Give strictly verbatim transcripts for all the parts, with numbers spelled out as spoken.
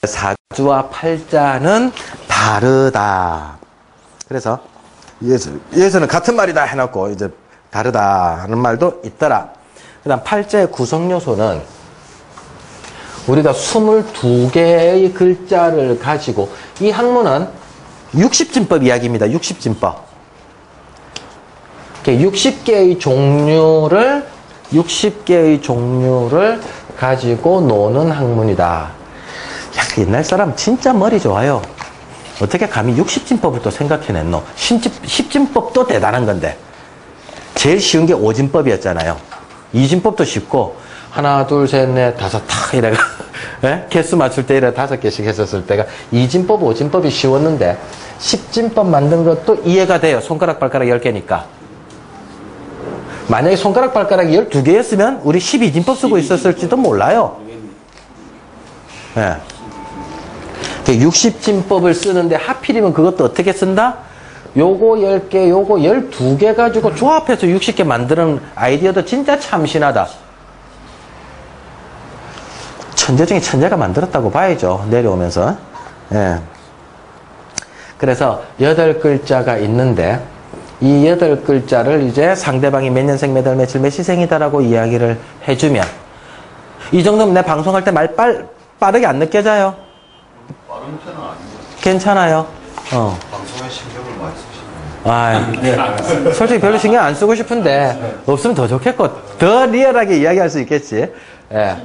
사주와 팔자는 다르다. 그래서 여기서, 여기서는 같은 말이다 해놓고 이제 다르다 하는 말도 있더라. 그 다음 팔자의 구성 요소는 우리가 스물두 개의 글자를 가지고, 이 학문은 육십진법 이야기입니다. 육십진법. 육십 개의 종류를, 육십 개의 종류를 가지고 노는 학문이다. 야, 옛날 사람 진짜 머리 좋아요. 어떻게 감히 육십진법을 또 생각해냈노? 십진법도 대단한 건데. 제일 쉬운 게 오진법이었잖아요. 이진법도 쉽고, 하나, 둘, 셋, 넷, 다섯, 탁, 이래가, 예? 개수 맞출 때 이래 다섯 개씩 했었을 때가, 이진법, 오진법이 쉬웠는데, 십진법 만든 것도 이해가 돼요. 손가락, 발가락 열 개니까. 만약에 손가락, 발가락이 열두 개였으면, 우리 십이진법 쓰고 있었을지도 몰라요. 예. 육십진법을 쓰는데, 하필이면 그것도 어떻게 쓴다? 요거 열 개, 요거 열두 개 가지고 조합해서 육십 개 만드는 아이디어도 진짜 참신하다. 천재 중에 천재가 만들었다고 봐야죠. 내려오면서. 예. 그래서 여덟 글자가 있는데, 이 여덟 글자를 이제 상대방이 몇 년생, 몇 월, 며칠, 몇 시생이다라고 이야기를 해주면, 이 정도면 내 방송할 때 말 빨, 빠르게 안 느껴져요? 빠른 편은 아니고. 괜찮아요. 어. 방송에 신경을 많이 쓰시네요. 아, 예. 솔직히 별로 신경 안 쓰고 싶은데, 없으면 더 좋겠고, 더 리얼하게 이야기할 수 있겠지. 예.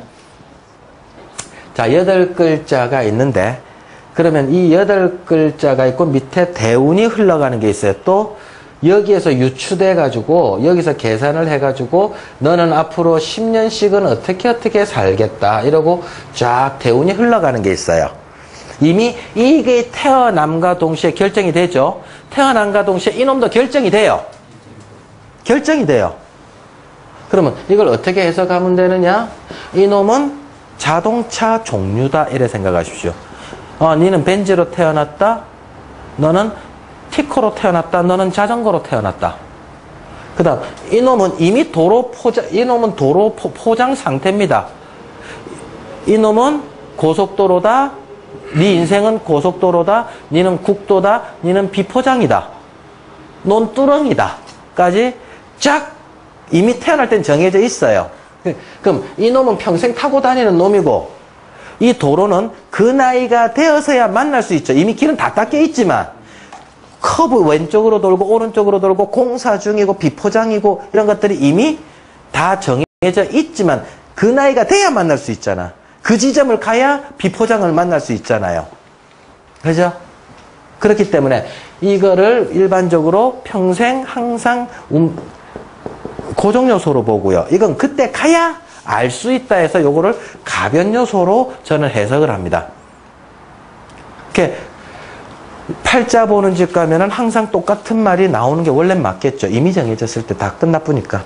자, 여덟 글자가 있는데, 그러면 이 여덟 글자가 있고, 밑에 대운이 흘러가는 게 있어요. 또, 여기에서 유추돼가지고, 여기서 계산을 해가지고, 너는 앞으로 십 년씩은 어떻게 어떻게 살겠다. 이러고, 쫙 대운이 흘러가는 게 있어요. 이미 이게 태어남과 동시에 결정이 되죠. 태어남과 동시에 이놈도 결정이 돼요. 결정이 돼요. 그러면 이걸 어떻게 해석하면 되느냐? 이놈은 자동차 종류다. 이래 생각하십시오. 어, 니는 벤츠로 태어났다. 너는 티코로 태어났다. 너는 자전거로 태어났다. 그 다음 이놈은 이미 도로 포장, 이놈은 도로 포, 포장 상태입니다. 이놈은 고속도로다. 네 인생은 고속도로다. 니는 국도다. 니는 비포장이다. 논두렁이다. 까지 쫙 이미 태어날 땐 정해져 있어요. 그럼 이놈은 평생 타고 다니는 놈이고, 이 도로는 그 나이가 되어서야 만날 수 있죠. 이미 길은 다 닦여 있지만 커브 왼쪽으로 돌고 오른쪽으로 돌고 공사 중이고 비포장이고 이런 것들이 이미 다 정해져 있지만 그 나이가 돼야 만날 수 있잖아. 그 지점을 가야 비포장을 만날 수 있잖아요. 그죠? 그렇기 때문에 이거를 일반적으로 평생 항상 음, 고정 요소로 보고요. 이건 그때 가야 알 수 있다 해서 요거를 가변 요소로 저는 해석을 합니다. 이렇게 팔자 보는 집 가면은 항상 똑같은 말이 나오는 게 원래 맞겠죠. 이미 정해졌을 때 다 끝나쁘니까.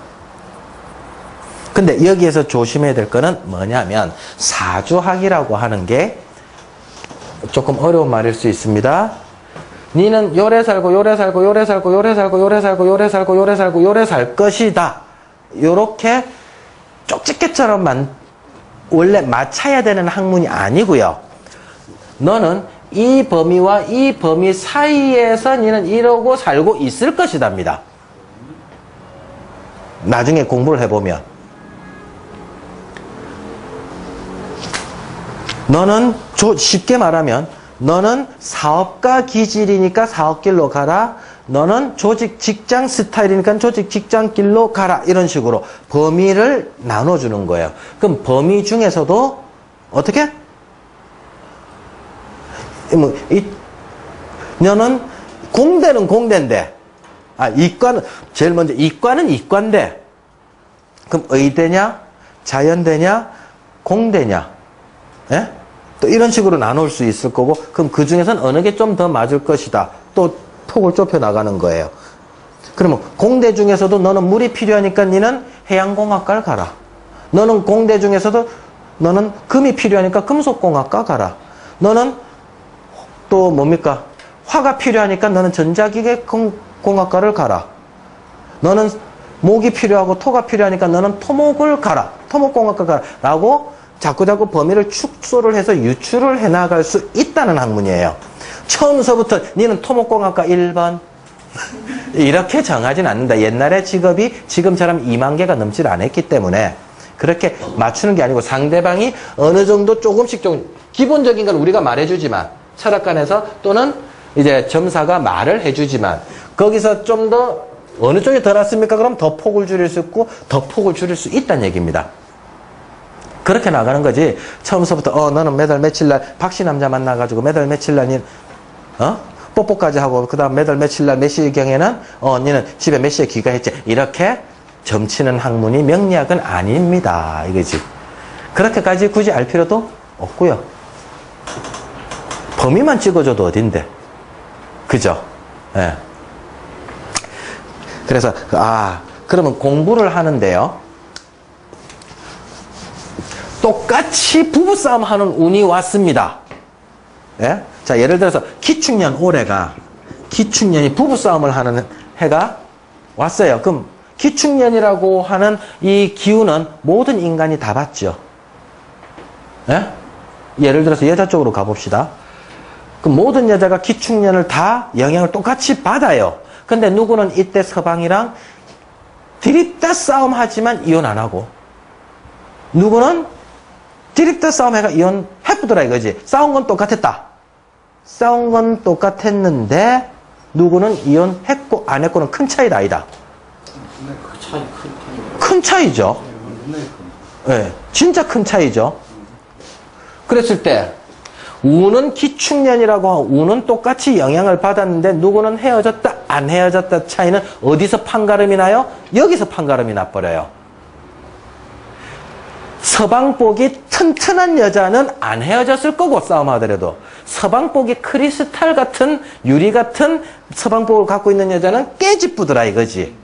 근데 여기에서 조심해야 될 거는 뭐냐면 사주학이라고 하는 게 조금 어려운 말일 수 있습니다. 니는 요래 살고 요래 살고 요래 살고 요래 살고 요래 살고 요래 살고 요래 살고 요래 살 것이다. 요렇게 쪽집게처럼 만, 원래 맞춰야 되는 학문이 아니고요. 너는 이 범위와 이 범위 사이에서 니는 이러고 살고 있을 것이답니다. 나중에 공부를 해보면. 너는 쉽게 말하면 너는 사업가 기질이니까 사업길로 가라. 너는 조직 직장 스타일이니까 조직 직장길로 가라. 이런 식으로 범위를 나눠주는 거예요. 그럼 범위 중에서도 어떻게? 뭐, 이, 너는 공대는 공대인데, 아, 이과는, 제일 먼저 이과는 이과인데, 그럼 의대냐? 자연대냐? 공대냐? 예? 또 이런 식으로 나눌 수 있을 거고, 그럼 그 중에서는 어느 게 좀 더 맞을 것이다. 또 폭을 좁혀 나가는 거예요. 그러면 공대 중에서도 너는 물이 필요하니까 너는 해양공학과를 가라. 너는 공대 중에서도 너는 금이 필요하니까 금속공학과 가라. 너는 또 뭡니까? 화가 필요하니까 너는 전자기계공학과를 가라. 너는 목이 필요하고 토가 필요하니까 너는 토목을 가라. 토목공학과 가라. 라고 자꾸자꾸 범위를 축소를 해서 유출을 해나갈 수 있다는 학문이에요. 처음서부터 니는 토목공학과 일 번 이렇게 정하진 않는다. 옛날에 직업이 지금처럼 이만 개가 넘질 않았기 때문에 그렇게 맞추는 게 아니고 상대방이 어느 정도 조금씩 좀 기본적인 건 우리가 말해주지만 철학관에서 또는 이제 점사가 말을 해주지만 거기서 좀 더 어느 쪽이 더 낫습니까? 그럼 더 폭을 줄일 수 있고 더 폭을 줄일 수 있다는 얘기입니다. 그렇게 나가는 거지. 처음서부터 어 너는 매달 며칠 날 박씨 남자 만나가지고 매달 며칠 날 니 어? 뽀뽀까지 하고 그 다음 매달 며칠 날 몇 시경에는 어 니는 집에 몇 시에 귀가했지. 이렇게 점치는 학문이 명리학은 아닙니다. 이거지. 그렇게까지 굳이 알 필요도 없고요. 범위만 찍어줘도 어딘데. 그죠? 예. 네. 그래서 아 그러면 공부를 하는데요. 똑같이 부부싸움 하는 운이 왔습니다. 예? 자, 예를 들어서 기축년 올해가 기축년이 부부싸움을 하는 해가 왔어요. 그럼 기축년이라고 하는 이 기운은 모든 인간이 다 받죠. 예? 예를 들어서 여자 쪽으로 가봅시다. 그럼 모든 여자가 기축년을 다 영향을 똑같이 받아요. 근데 누구는 이때 서방이랑 드립다 싸움하지만 이혼 안 하고 누구는 드립다 싸움해가 이혼 해프더라 이거지. 싸운 건 똑같았다. 싸운 건 똑같았는데 누구는 이혼했고 안 했고는 큰 차이다 아니다. 그 차이 큰 차이. 큰 차이죠. 예, 네, 진짜 큰 차이죠. 그랬을 때 운은 기축년이라고 하고 운은 똑같이 영향을 받았는데 누구는 헤어졌다 안 헤어졌다 차이는 어디서 판가름이 나요? 여기서 판가름이 나버려요. 서방복이 튼튼한 여자는 안 헤어졌을 거고 싸움하더라도 서방복이 크리스탈 같은 유리 같은 서방복을 갖고 있는 여자는 깨지쁘더라 이거지.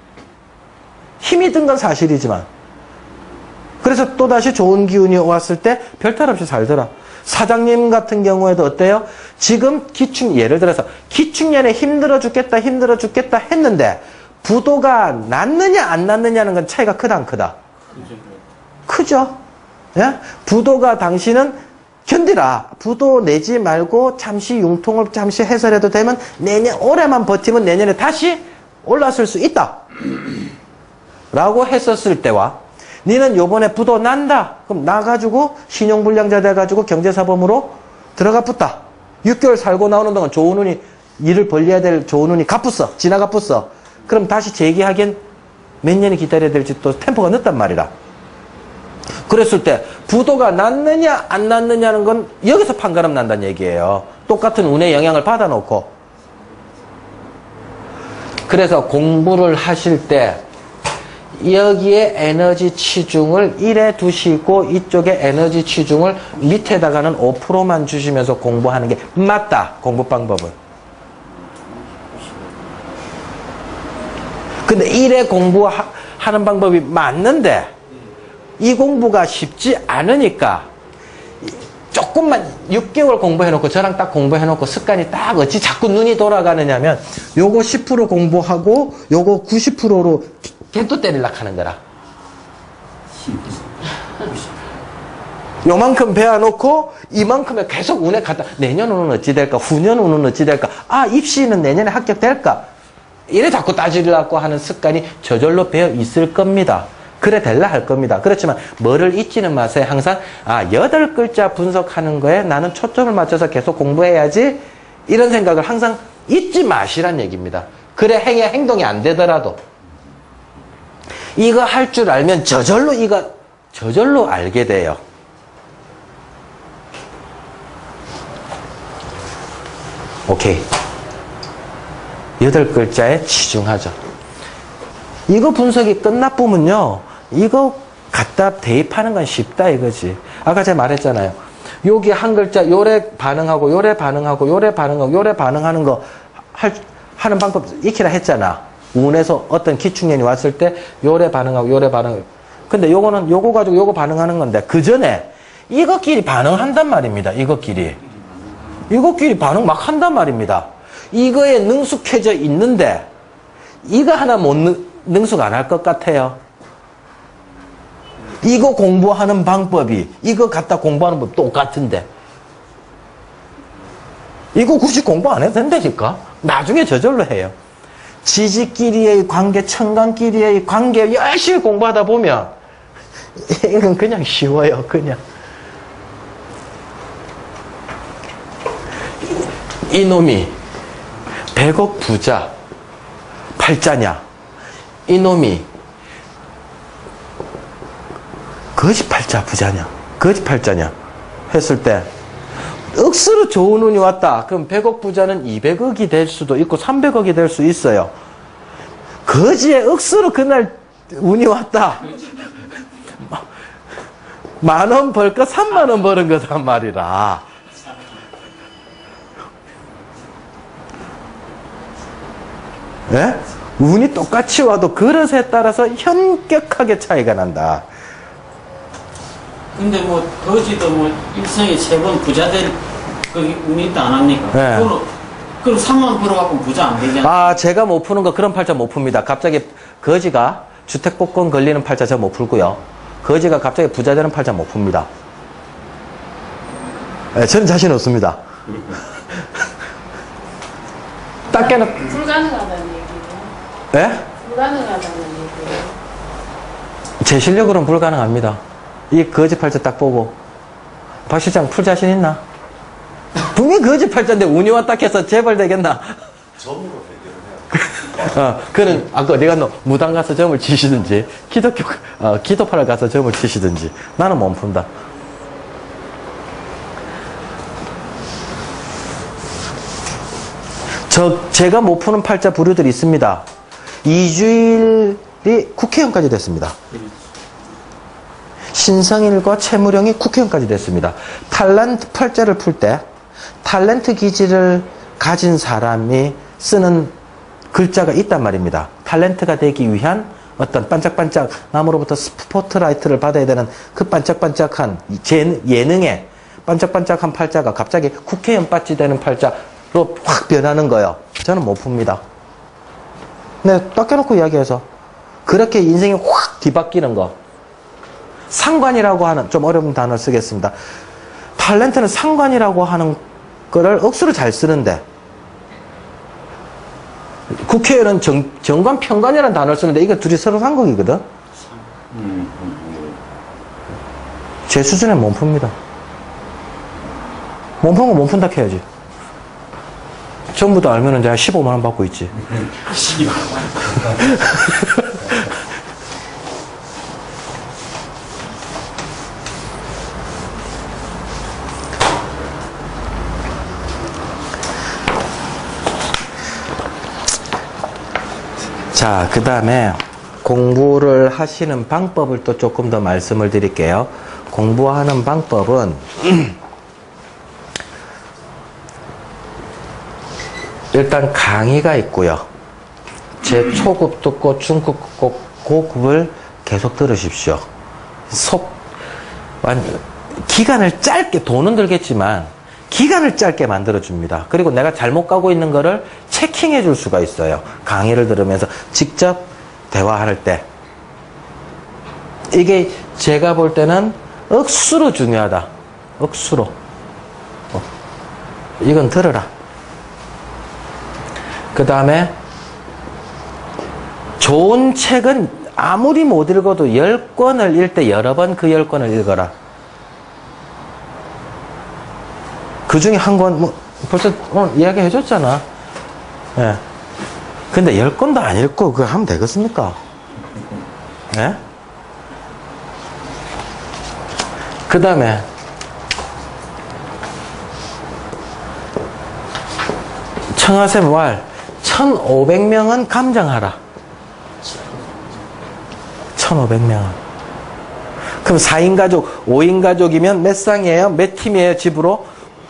힘이 든 건 사실이지만 그래서 또다시 좋은 기운이 왔을 때 별탈 없이 살더라. 사장님 같은 경우에도 어때요? 지금 기축 예를 들어서 기축년에 힘들어 죽겠다 힘들어 죽겠다 했는데 부도가 났느냐 안 났느냐는 건 차이가 크다 안 크다? 크죠. 예? 부도가 당신은 견디라. 부도 내지 말고 잠시 융통을 잠시 해설해도 되면 내년 올해만 버티면 내년에 다시 올랐을 수 있다. 라고 했었을 때와 니는 요번에 부도 난다. 그럼 나가지고 신용불량자 돼가지고 경제사범으로 들어가 붙다. 육 개월 살고 나오는 동안 좋은 운이 일을 벌려야 될 좋은 운이 갚았어. 지나가 붙어. 그럼 다시 재기하기엔 몇 년이 기다려야 될지 또 템포가 늦단 말이라. 그랬을 때 부도가 났느냐 안 났느냐는 건 여기서 판가름 난다는 얘기예요. 똑같은 운의 영향을 받아놓고. 그래서 공부를 하실 때 여기에 에너지 치중을 일에 두시고 이쪽에 에너지 치중을 밑에다가는 오 퍼센트만 주시면서 공부하는 게 맞다. 공부 방법은. 근데 일에 공부하는 방법이 맞는데 이 공부가 쉽지 않으니까 조금만 육 개월 공부해놓고 저랑 딱 공부해놓고 습관이 딱 어찌 자꾸 눈이 돌아가느냐면 요거 십 퍼센트 공부하고 요거 구십 퍼센트로 겐또 때리려고 하는 거라. 요만큼 배워놓고 이만큼에 계속 운에 갔다. 내년 운은 어찌 될까? 후년 운은 어찌 될까? 아, 입시는 내년에 합격될까? 이래 자꾸 따지려고 하는 습관이 저절로 배어 있을 겁니다. 그래 될라 할 겁니다. 그렇지만 뭐를 잊지는 마세요. 항상 아 여덟 글자 분석하는 거에 나는 초점을 맞춰서 계속 공부해야지 이런 생각을 항상 잊지 마시란 얘기입니다. 그래 행위 행동이 안 되더라도 이거 할 줄 알면 저절로 이거 저절로 알게 돼요. 오케이. 여덟 글자에 치중하죠. 이거 분석이 끝나쁘면요. 이거 갖다 대입하는 건 쉽다 이거지. 아까 제가 말했잖아요. 여기 한 글자 요래 반응하고 요래 반응하고 요래 반응하고 요래 반응하는 거 할, 하는 방법 익히라 했잖아. 운에서 어떤 기축년이 왔을 때 요래 반응하고 요래 반응하고. 근데 요거는 요거 가지고 요거 반응하는 건데 그 전에 이것끼리 반응한단 말입니다. 이것끼리. 이것끼리 반응 막 한단 말입니다. 이거에 능숙해져 있는데 이거 하나 못 능, 능숙 안 할 것 같아요. 이거 공부하는 방법이 이거 갖다 공부하는 법 똑같은데 이거 굳이 공부 안 해도 된다니까. 나중에 저절로 해요. 지지끼리의 관계, 청간끼리의 관계 열심히 공부하다 보면 이건 그냥 쉬워요. 그냥 이놈이 백억 부자 팔자냐, 이놈이 거지 팔자 부자냐, 거지 팔자냐 했을 때 억수로 좋은 운이 왔다. 그럼 백억 부자는 이백억이 될 수도 있고 삼백억이 될 수 있어요. 거지에 억수로 그날 운이 왔다. 만 원 벌 거 삼만 원 버는 거단 말이라. 예? 운이 똑같이 와도 그릇에 따라서 현격하게 차이가 난다. 근데 뭐 거지도 뭐 일생에 세 번 부자 될 그 운이 있다 안 합니까? 네. 그럼 그럼 삼만 벌어갖고 부자 안 되잖아. 아, 제가 못 푸는 거 그런 팔자 못 풉니다. 갑자기 거지가 주택복권 걸리는 팔자 저 못 풀고요. 거지가 갑자기 부자 되는 팔자 못 풉니다. 네, 저는 자신 없습니다. 딱 깨놓. 불가능하다는 얘기예요. 예? 불가능하다는 얘기예요. 제 실력으로는 불가능합니다. 이 거지 팔자 딱 보고 박 실장 풀 자신 있나? 분명히 거지 팔자인데 운이 왔다 해서 재벌 되겠나? 점으로 해결을 해야 어, 그는 아까 어디 갔노? 무당 가서 점을 치시든지 기독교 어, 기도파를 가서 점을 치시든지. 나는 못 푼다. 저 제가 못 푸는 팔자 부류들이 있습니다. 이주일이 국회의원까지 됐습니다. 신성일과 최무령이 국회의원까지 됐습니다. 탤런트 팔자를 풀 때 탤런트 기질을 가진 사람이 쓰는 글자가 있단 말입니다. 탤런트가 되기 위한 어떤 반짝반짝 남으로부터 스포트라이트를 받아야 되는 그 반짝반짝한 예능에 반짝반짝한 팔자가 갑자기 국회의원 빠지 되는 팔자로 확 변하는 거예요. 저는 못 풉니다. 네, 딱 깨놓고 이야기해서 그렇게 인생이 확 뒤바뀌는 거. 상관이라고 하는 좀 어려운 단어를 쓰겠습니다. 탤런트는 상관이라고 하는 거를 억수로 잘 쓰는데 국회의원은 정, 정관 평관이라는 단어를 쓰는데 이거 둘이 서로 상극이거든. 제 수준에 못 풉니다. 못 푸는 거 못 푼다 해야지. 전부 다 알면은 내가 십오만 원 받고 있지. 자, 그 다음에 공부를 하시는 방법을 또 조금 더 말씀을 드릴게요. 공부하는 방법은 일단 강의가 있고요. 제 초급 듣고 중급 듣고 고급을 계속 들으십시오. 속, 기간을 짧게, 돈은 들겠지만 기간을 짧게 만들어줍니다. 그리고 내가 잘못 가고 있는 거를 체킹해 줄 수가 있어요. 강의를 들으면서 직접 대화할 때. 이게 제가 볼 때는 억수로 중요하다. 억수로. 어. 이건 들어라. 그 다음에 좋은 책은 아무리 못 읽어도 열 권을 읽을 때 여러 번 그 열 권을 읽어라. 그 중에 한 권, 뭐, 벌써 오늘 이야기 해줬잖아. 예. 근데 열 권도 안 읽고 그거 하면 되겠습니까? 예? 그 다음에, 청하샘 왈, 천오백 명은 감정하라. 천오백 명은. 그럼 사 인 가족, 오 인 가족이면 몇 쌍이에요? 몇 팀이에요, 집으로?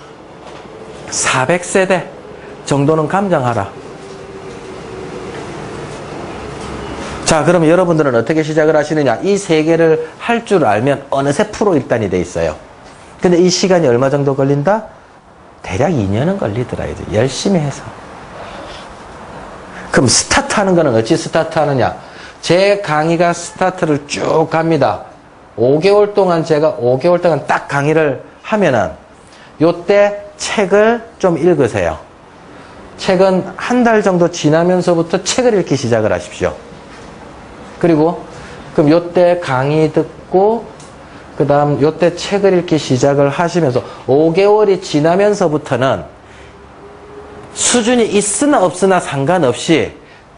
사백 세대 정도는 감정하라. 자, 그럼 여러분들은 어떻게 시작을 하시느냐? 이 세 개를 할 줄 알면 어느새 프로 일단이 돼 있어요. 근데 이 시간이 얼마 정도 걸린다? 대략 이 년은 걸리더라. 이제 열심히 해서. 그럼 스타트 하는 거는 어찌 스타트 하느냐? 제 강의가 스타트를 쭉 갑니다. 오 개월 동안 제가 오 개월 동안 딱 강의를 하면은 요때 책을 좀 읽으세요. 책은 한 달 정도 지나면서부터 책을 읽기 시작을 하십시오. 그리고 그럼 요때 강의 듣고 그 다음 요때 책을 읽기 시작을 하시면서 오 개월이 지나면서부터는 수준이 있으나 없으나 상관없이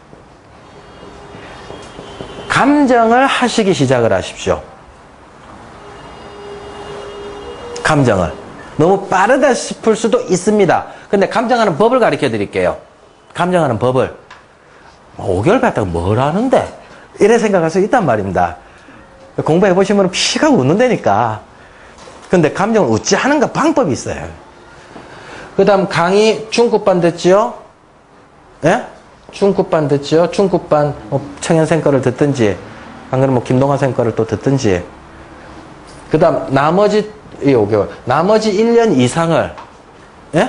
감정을 하시기 시작을 하십시오. 감정을. 너무 빠르다 싶을 수도 있습니다. 근데 감정하는 법을 가르쳐 드릴게요. 감정하는 법을. 오 개월 봤다고 뭘 하는데? 이래 생각할 수 있단 말입니다. 공부해 보시면 피가 웃는다니까. 근데 감정을 웃지 하는가 방법이 있어요. 그 다음 강의 중급반 듣지요? 예? 중급반 듣지요? 중급반 뭐 청년생 거를 듣든지 안 그러면 뭐 김동환 생 거를 또 듣든지 그 다음 나머지 오 개월 나머지 일 년 이상을 예?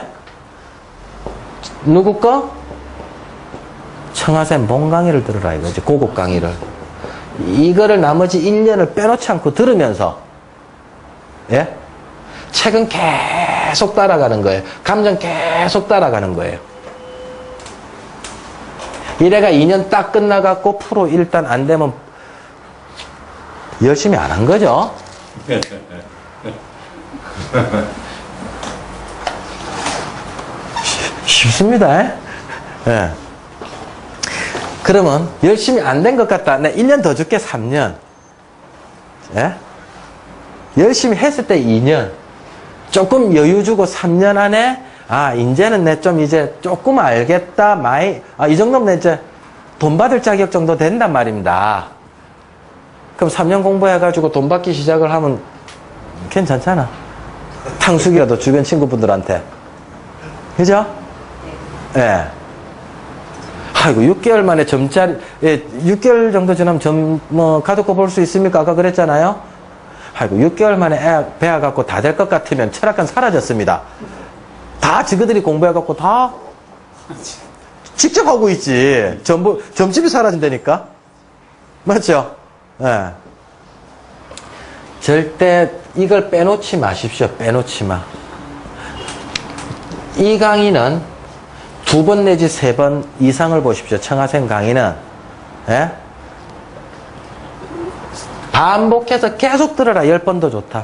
누구 거? 청하쌤 본 강의를 들으라 이거지. 고급 강의를. 이거를 나머지 일 년을 빼놓지 않고 들으면서 예? 책은 계속 따라가는 거예요. 감정 계속 따라가는 거예요. 이래가 이 년 딱 끝나갖고 프로 일단 안 되면 열심히 안 한 거죠. 쉽습니다. 예. 그러면 열심히 안 된 것 같다. 내 일 년 더 줄게. 삼 년. 예? 열심히 했을 때 이 년. 조금 여유 주고 삼 년 안에 아 이제는 내 좀 이제 조금 알겠다. 많이 아 이 정도면 내 이제 돈 받을 자격 정도 된단 말입니다. 그럼 삼 년 공부해가지고 돈 받기 시작을 하면 괜찮잖아. 탕수기라도 주변 친구분들한테. 그죠? 예. 네. 아이고, 육 개월 만에 점짜리, 예, 육 개월 정도 지나면 점, 뭐, 가두고 볼 수 있습니까? 아까 그랬잖아요? 아이고, 육 개월 만에 애 배워갖고 다 될 것 같으면 철학관 사라졌습니다. 다 지그들이 공부해갖고 다 직접 하고 있지. 전부, 점집이 사라진다니까? 맞죠? 예. 네. 절대 이걸 빼놓지 마십시오. 빼놓지 마. 이 강의는 두 번 내지 세 번 이상을 보십시오. 청하생 강의는. 예? 반복해서 계속 들어라. 열 번도 좋다.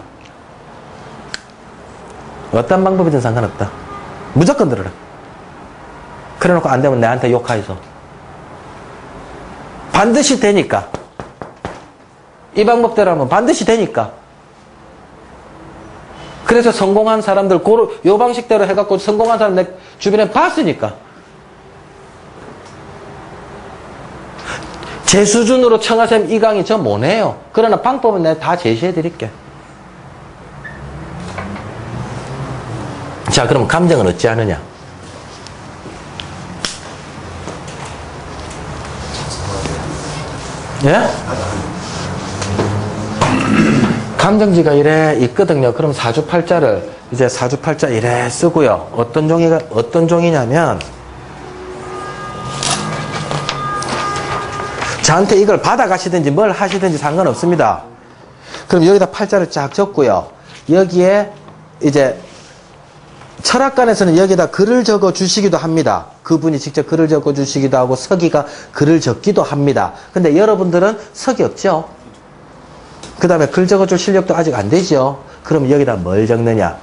어떤 방법이든 상관없다. 무조건 들어라. 그래 놓고 안 되면 내한테 욕하이소. 반드시 되니까. 이 방법대로 하면 반드시 되니까. 그래서 성공한 사람들, 고로, 요 방식대로 해갖고 성공한 사람 내 주변에 봤으니까. 제 수준으로 청하쌤 이 강의 저 못해요. 그러나 방법은 내가 다 제시해 드릴게. 자, 그럼 감정은 어찌 하느냐? 예? 감정지가 이래 있거든요. 그럼 사주팔자를 이제 사주팔자 이래 쓰고요. 어떤 종이가 어떤 종이냐면 저한테 이걸 받아가시든지 뭘 하시든지 상관없습니다. 그럼 여기다 팔자를 쫙 적고요. 여기에 이제 철학관에서는 여기다 글을 적어 주시기도 합니다. 그분이 직접 글을 적어 주시기도 하고 서기가 글을 적기도 합니다. 근데 여러분들은 서기 없죠? 그 다음에 글 적어줄 실력도 아직 안 되죠? 그럼 여기다 뭘 적느냐?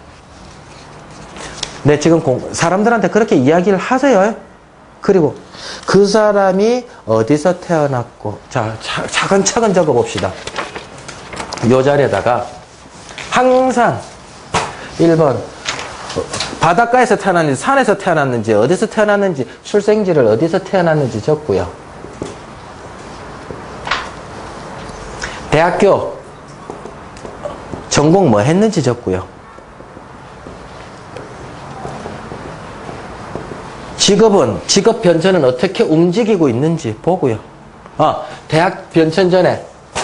네, 지금 공, 사람들한테 그렇게 이야기를 하세요. 그리고 그 사람이 어디서 태어났고, 자, 차, 차근차근 적어봅시다. 요 자리에다가 항상 일 번 바닷가에서 태어났는지 산에서 태어났는지 어디서 태어났는지 출생지를 어디서 태어났는지 적고요. 대학교 전공 뭐 했는지 적고요. 직업은, 직업 변천은 어떻게 움직이고 있는지 보고요. 아, 대학 변천 전에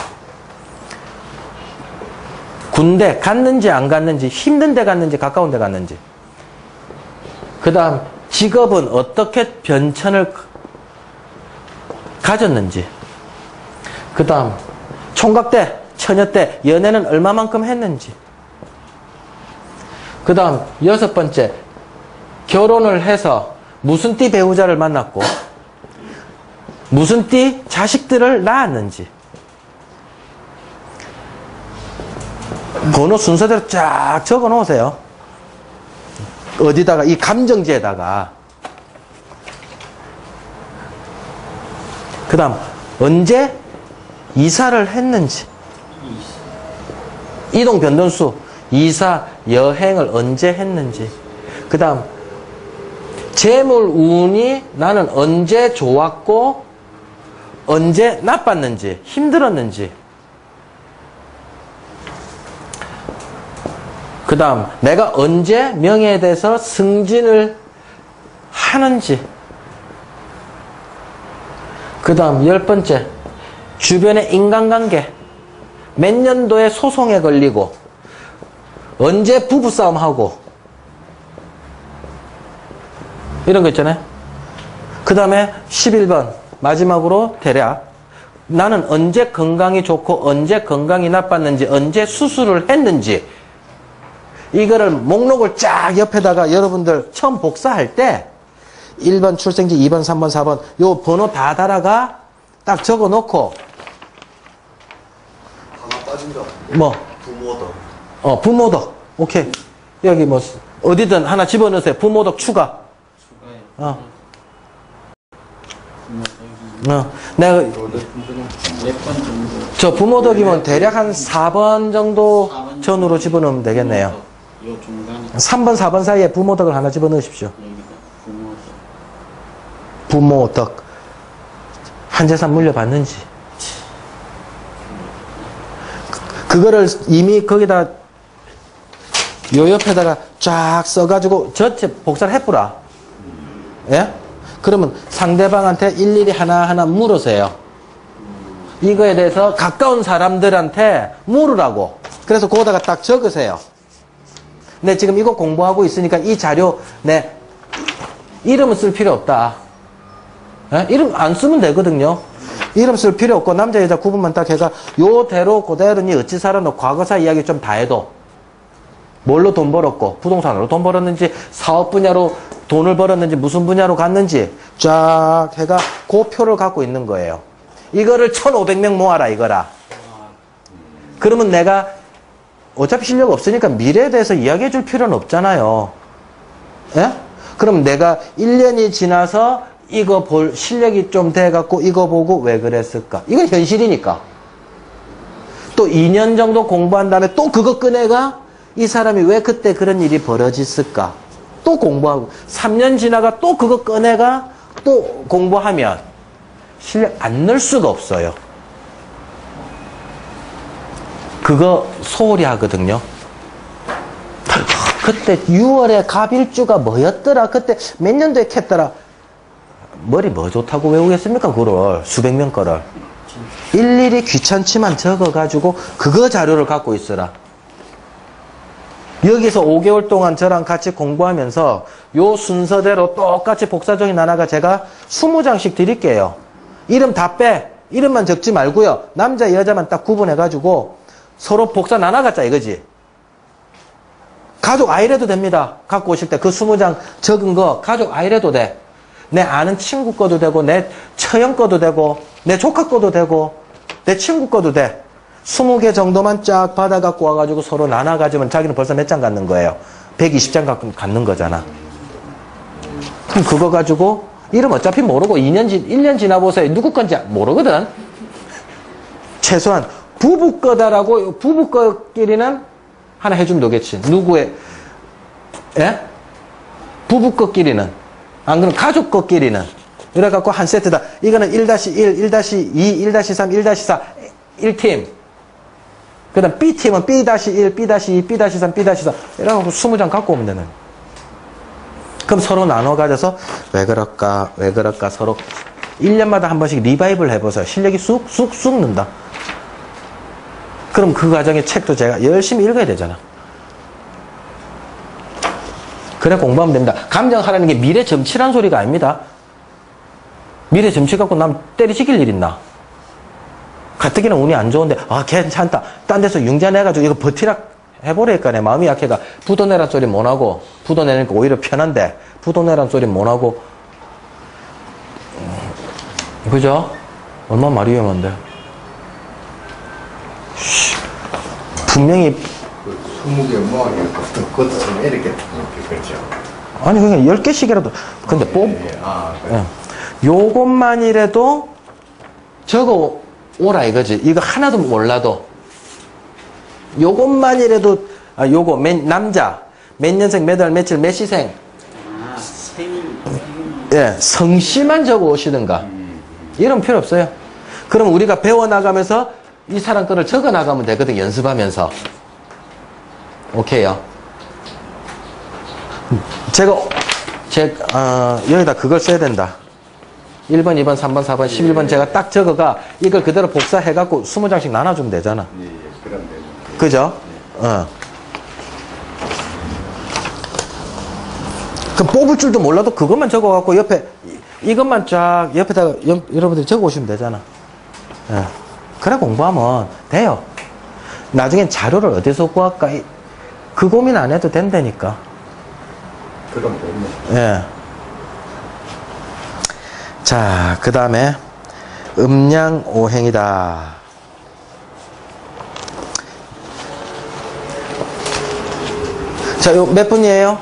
군대 갔는지 안 갔는지, 힘든 데 갔는지 가까운 데 갔는지. 그 다음 직업은 어떻게 변천을 가졌는지. 그 다음 총각대 처녀 때 연애는 얼마만큼 했는지. 그 다음 여섯 번째, 결혼을 해서 무슨 띠 배우자를 만났고 무슨 띠 자식들을 낳았는지. 번호 순서대로 쫙 적어 놓으세요. 어디다가, 이 감정지에다가. 그 다음 언제 이사를 했는지. 이동 변동수, 이사, 여행을 언제 했는지. 그 다음 재물 운이 나는 언제 좋았고 언제 나빴는지, 힘들었는지. 그 다음 내가 언제 명예에 대해서 승진을 하는지. 그 다음 열 번째, 주변의 인간관계. 몇 년도에 소송에 걸리고 언제 부부싸움하고 이런 거 있잖아요. 그 다음에 십일 번 마지막으로 대략 나는 언제 건강이 좋고 언제 건강이 나빴는지, 언제 수술을 했는지. 이거를 목록을 쫙 옆에다가 여러분들 처음 복사할 때 일 번 출생지, 이 번, 삼 번, 사 번 요 번호 다 달아가 딱 적어 놓고. 하나 빠진다. 뭐? 부모덕. 어, 부모덕. 오케이. 여기 뭐 어디든 하나 집어넣으세요. 부모덕 추가. 추가해. 어. 어. 내가 몇번 정도? 저 부모덕이면 대략 한 사 번 정도 전후로 집어넣으면 되겠네요. 요 중간에 삼 번, 사 번 사이에 부모덕을 하나 집어넣으십시오. 여기다 부모도. 부모덕. 한재산 물려받는지. 그, 그거를 이미 거기다 요 옆에다가 쫙 써가지고 전체 복사를 해보라. 예? 그러면 상대방한테 일일이 하나하나 물으세요. 이거에 대해서 가까운 사람들한테 물으라고. 그래서 거기다가 딱 적으세요. 네, 지금 이거 공부하고 있으니까 이 자료, 네, 이름은 쓸 필요 없다. 예? 이름 안 쓰면 되거든요. 이름 쓸 필요 없고 남자 여자 구분만 딱 해가 요대로 그대로 니 어찌 살았노 과거사 이야기 좀 다 해도 뭘로 돈 벌었고 부동산으로 돈 벌었는지 사업 분야로 돈을 벌었는지 무슨 분야로 갔는지 쫙 해가 그 표를 갖고 있는 거예요. 이거를 천오백 명 모아라 이거라. 그러면 내가 어차피 실력 없으니까 미래에 대해서 이야기해 줄 필요는 없잖아요. 예? 그럼 내가 일 년이 지나서 이거 볼 실력이 좀 돼갖고 이거 보고 왜 그랬을까? 이건 현실이니까. 또 이 년 정도 공부한 다음에 또 그거 꺼내가 이 사람이 왜 그때 그런 일이 벌어졌을까? 또 공부하고 삼 년 지나가 또 그거 꺼내가 또 공부하면 실력 안 늘 수가 없어요. 그거 소홀히 하거든요. 그때 유월에 갑일주가 뭐였더라? 그때 몇 년도에 캤더라? 머리 뭐 좋다고 외우겠습니까? 그걸 수백 명 거를 일일이 귀찮지만 적어가지고 그거 자료를 갖고 있어라. 여기서 오 개월 동안 저랑 같이 공부하면서 요 순서대로 똑같이 복사정이 나눠가 제가 이십 장씩 드릴게요. 이름 다 빼. 이름만 적지 말고요. 남자 여자만 딱 구분해가지고 서로 복사 나눠갔자 이거지. 가족 아이래도 됩니다. 갖고 오실 때 그 이십 장 적은 거 가족 아이래도 돼. 내 아는 친구 거도 되고 내 처형 거도 되고 내 조카 거도 되고 내 친구 거도 돼. 이십 개 정도만 쫙 받아갖고 와가지고 서로 나눠가지면 자기는 벌써 몇 장 갖는 거예요. 백이십 장 갖는 거잖아. 그럼 그거 가지고 이름 어차피 모르고 이 년, 일 년 지나보세요. 누구 건지 모르거든. 최소한 부부 거다라고 부부 거끼리는 하나 해주면 되겠지. 누구의 예? 부부 거끼리는 안 그러면 가족 거끼리는 이래갖고 한 세트다. 이거는 일 일, 일 이, 일 삼, 일 사 일 팀. 그 다음 B팀은 비 일, 비 이, 비 삼, 비 사 이래갖고 이십 장 갖고 오면 되는. 그럼 서로 나눠 가져서 왜 그럴까 왜 그럴까 서로 일 년마다 한 번씩 리바이벌 해보세요. 실력이 쑥쑥쑥 는다. 그럼 그 과정의 책도 제가 열심히 읽어야 되잖아. 그래 공부하면 됩니다. 감정하라는 게 미래 점치란 소리가 아닙니다. 미래 점치 갖고 남 때리시킬 일 있나? 가뜩이나 운이 안 좋은데, 아, 괜찮다. 딴 데서 융자내가지고 이거 버티라 해보라니까 내 마음이 약해가 부도내란 소리 못하고, 부도내니까 오히려 편한데, 부도내란 소리 못하고, 그죠? 얼마나 말이 위험한데. 쉬, 분명히. 스무 개 모아게 그것도 좀 이렇게 그렇죠. 아니, 그냥 열 개씩이라도. 근데 뽑, 예, 아, 그래. 예. 요것만이라도 적어 오라 이거지. 이거 하나도 몰라도. 요것만이라도, 아, 요거, 몇, 남자. 몇 년생, 몇 월, 며칠, 몇 시생. 아, 생일. 예, 성씨만 적어 오시든가. 이런 필요 없어요. 그럼 우리가 배워나가면서 이 사람 거를 적어 나가면 되거든, 연습하면서. 오케이요. 제가, 제, 어, 여기다 그걸 써야 된다. 일 번, 이 번, 삼 번, 사 번, 십일 번 제가 딱 적어가 이걸 그대로 복사해갖고 이십 장씩 나눠주면 되잖아. 예, 예, 그럼 되죠. 그죠? 어. 그 뽑을 줄도 몰라도 그것만 적어갖고 옆에, 이- 이것만 쫙 옆에다가 여, 여러분들이 적어 오시면 되잖아. 예. 그래 공부하면 돼요. 나중엔 자료를 어디서 구할까? 이- 그 고민 안 해도 된다니까. 그럼 되네. 예. 자, 그 다음에 음양오행이다. 자, 요 몇 분이에요?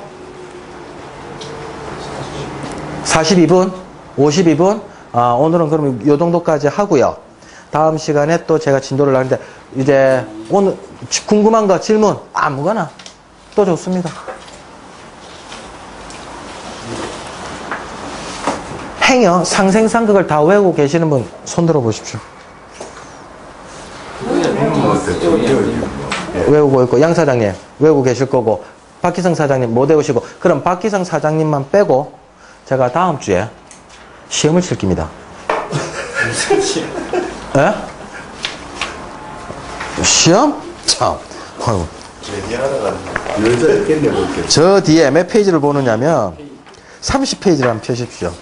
사십이 분? 오십이 분? 아, 오늘은 그럼 요 정도까지 하고요. 다음 시간에 또 제가 진도를 하는데, 이제 오늘 궁금한 거 질문 아무거나 또 좋습니다. 행여 상생상극을 다 외우고 계시는 분 손 들어 보십시오. 뭐 대충 이거 외우고 있고, 양 사장님 외우고 계실 거고, 박기성 사장님 못 외우시고, 그럼 박기성 사장님만 빼고 제가 다음 주에 시험을 칠 겁니다. 예? 시험? 참. 아이고. 얘기하다가 여자 깼네 볼게. 저 뒤에 몇 페이지를 보느냐면 삼십 페이지를 한번 펴십시오.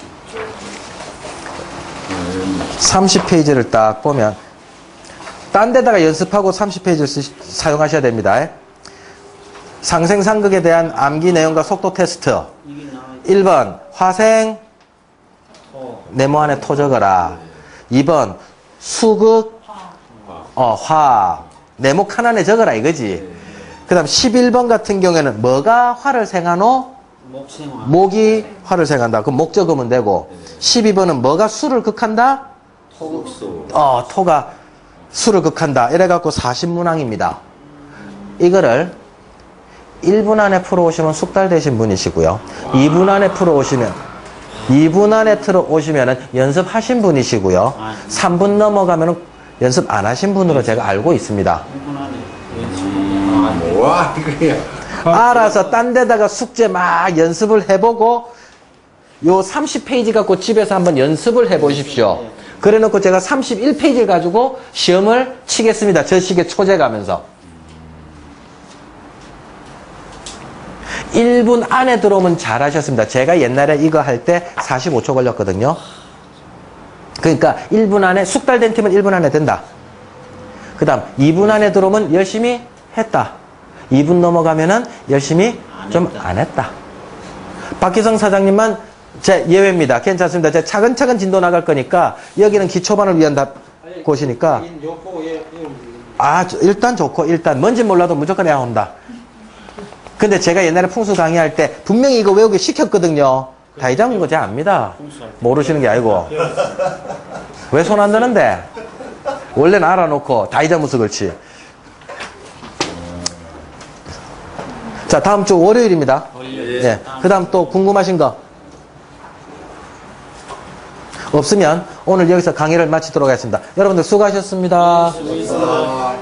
삼십 페이지를 딱 보면 딴 데다가 연습하고 삼십 페이지를 쓰, 사용하셔야 됩니다. 상생상극에 대한 암기 내용과 속도 테스트. 이게 나와 일 번 화생 있고. 네모 안에 토 적어라. 이 번 수극 어, 화 네모 칸 안에 적어라 이거지. 그 다음 십일 번 같은 경우에는 뭐가 화를 생하노? 목생화. 목이 화를 생한다. 그럼 목 적으면 되고, 십이 번은 뭐가 수를 극한다? 토국수. 어, 토가 수를 극한다. 이래갖고 사십 문항입니다. 이거를 일 분 안에 풀어오시면 숙달되신 분이시고요. 이 분 안에 풀어오시면, 이 분 안에 틀어오시면은 연습하신 분이시고요. 삼 분 넘어가면은 연습 안 하신 분으로 제가 알고 있습니다. 일 분 안에 연습. 와, 이거야. 알아서 딴 데다가 숙제 막 연습을 해보고 요 삼십 페이지 갖고 집에서 한번 연습을 해보십시오. 그래 놓고 제가 삼십일 페이지를 가지고 시험을 치겠습니다. 저 시기에 초제 가면서. 일 분 안에 들어오면 잘하셨습니다. 제가 옛날에 이거 할 때 사십오 초 걸렸거든요. 그러니까 일 분 안에 숙달된 팀은 일 분 안에 된다. 그 다음 이 분 안에 들어오면 열심히 했다. 이 분 넘어가면은 열심히 좀 안 했다. 박기성 사장님만 제 예외입니다. 괜찮습니다. 제가 차근차근 진도 나갈 거니까 여기는 기초반을 위한 답 곳이니까 아 일단 좋고 일단 뭔지 몰라도 무조건 해야 온다. 근데 제가 옛날에 풍수 강의할 때 분명히 이거 외우기 시켰거든요. 다 잊어먹은 거 제가 압니다. 모르시는 게 아니고 왜 손 안 드는데 원래는 알아놓고 다 잊어먹어서 그렇지. 자, 다음 주 월요일입니다. 예. 그 다음 또 궁금하신 거 없으면 오늘 여기서 강의를 마치도록 하겠습니다. 여러분들 수고하셨습니다. 수고했습니다.